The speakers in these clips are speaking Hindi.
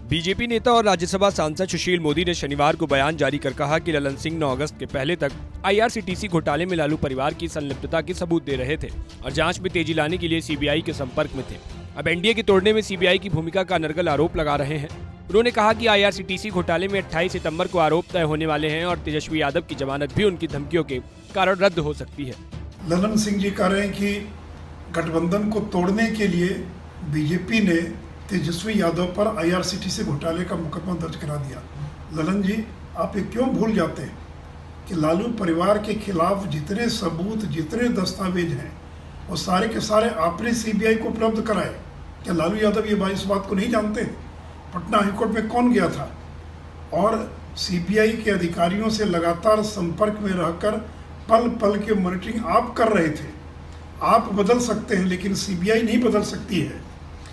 बीजेपी नेता और राज्यसभा सांसद सुशील मोदी ने शनिवार को बयान जारी कर कहा कि ललन सिंह 9 अगस्त के पहले तक IRCTC घोटाले में लालू परिवार की संलिप्तता के सबूत दे रहे थे और जांच में तेजी लाने के लिए CBI के संपर्क में थे। अब NDA के तोड़ने में CBI की भूमिका का नरगल आरोप लगा रहे हैं। उन्होंने कहा कि IRCTC घोटाले में 28 सितंबर को आरोप तय होने वाले हैं और तेजस्वी यादव की जमानत भी उनकी धमकियों के कारण रद्द हो सकती है। ललन सिंह जी कह रहे हैं कि गठबंधन को तोड़ने के लिए बीजेपी ने तेजस्वी यादव पर IRCTC घोटाले का मुकदमा दर्ज करा दिया। ललन जी, आप ये क्यों भूल जाते हैं कि लालू परिवार के खिलाफ जितने सबूत, जितने दस्तावेज हैं, वो सारे के सारे आपने CBI को उपलब्ध कराए। क्या लालू यादव ये इस बात को नहीं जानते? पटना हाईकोर्ट में कौन गया था? और CBI के अधिकारियों से लगातार संपर्क में रहकर पल पल के मॉनिटरिंग आप कर रहे थे। आप बदल सकते हैं लेकिन CBI नहीं बदल सकती है।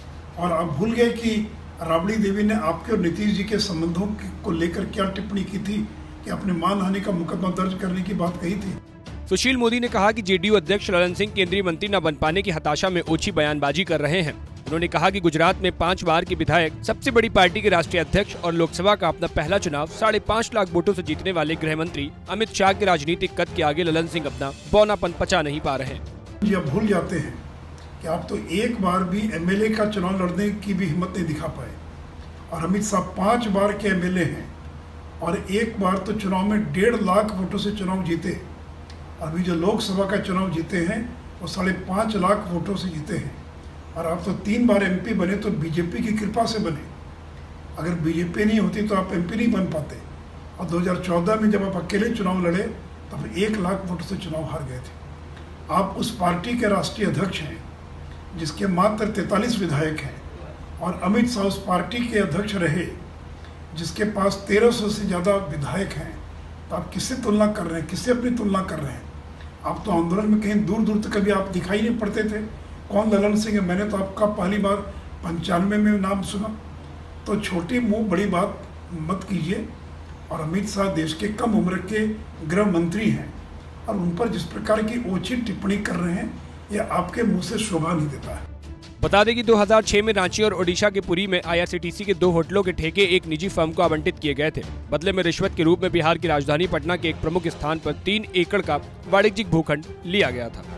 और आप भूल गए कि राबड़ी देवी ने आपके और नीतीश जी के संबंधों को लेकर क्या टिप्पणी की थी कि अपने मानहानि का मुकदमा दर्ज करने की बात कही थी। सुशील मोदी ने कहा कि JDU अध्यक्ष ललन सिंह केंद्रीय मंत्री न बन पाने की हताशा में ओछी बयानबाजी कर रहे हैं। उन्होंने कहा कि गुजरात में 5 बार के विधायक, सबसे बड़ी पार्टी के राष्ट्रीय अध्यक्ष और लोकसभा का अपना पहला चुनाव 5.5 लाख वोटों से जीतने वाले गृह मंत्री अमित शाह के राजनीतिक कद के आगे ललन सिंह अपना बौनापन पचा नहीं पा रहे हैं। जी, आप भूल जाते हैं कि आप तो एक बार भी MLA का चुनाव लड़ने की भी हिम्मत नहीं दिखा पाए और अमित शाह 5 बार के MLA हैं और एक बार तो चुनाव में 1.5 लाख वोटों से चुनाव जीते। अभी जो लोकसभा का चुनाव जीते हैं वो 5.5 लाख वोटों से जीते हैं और आप तो 3 बार MP बने तो बीजेपी की कृपा से बने। अगर बीजेपी नहीं होती तो आप MP नहीं बन पाते। और 2014 में जब आप अकेले चुनाव लड़े तब 1 लाख वोटों से चुनाव हार गए थे। आप उस पार्टी के राष्ट्रीय अध्यक्ष हैं जिसके मात्र 43 विधायक हैं और अमित शाह उस पार्टी के अध्यक्ष रहे जिसके पास 1300 से ज़्यादा विधायक हैं। तो आप किससे तुलना कर रहे हैं? किससे अपनी तुलना कर रहे हैं? आप तो आंदोलन में कहीं दूर दूर तक कभी आप दिखाई नहीं पड़ते थे। कौन ललन सिंह है? मैंने तो आपका पहली बार 95 में नाम सुना। तो छोटी मुँह बड़ी बात मत कीजिए। और अमित शाह देश के कम उम्र के गृह मंत्री हैं और उन पर जिस प्रकार की ओछी टिप्पणी कर रहे हैं यह आपके मुंह से शोभा नहीं देता है। बता दें कि 2006 में रांची और ओडिशा के पुरी में IRCTC के 2 होटलों के ठेके एक निजी फर्म को आवंटित किए गए थे। बदले में रिश्वत के रूप में बिहार की राजधानी पटना के एक प्रमुख स्थान पर 3 एकड़ का वाणिज्यिक भूखंड लिया गया था।